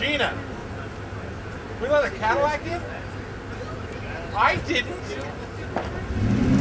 Gina, we let a Cadillac in? I didn't.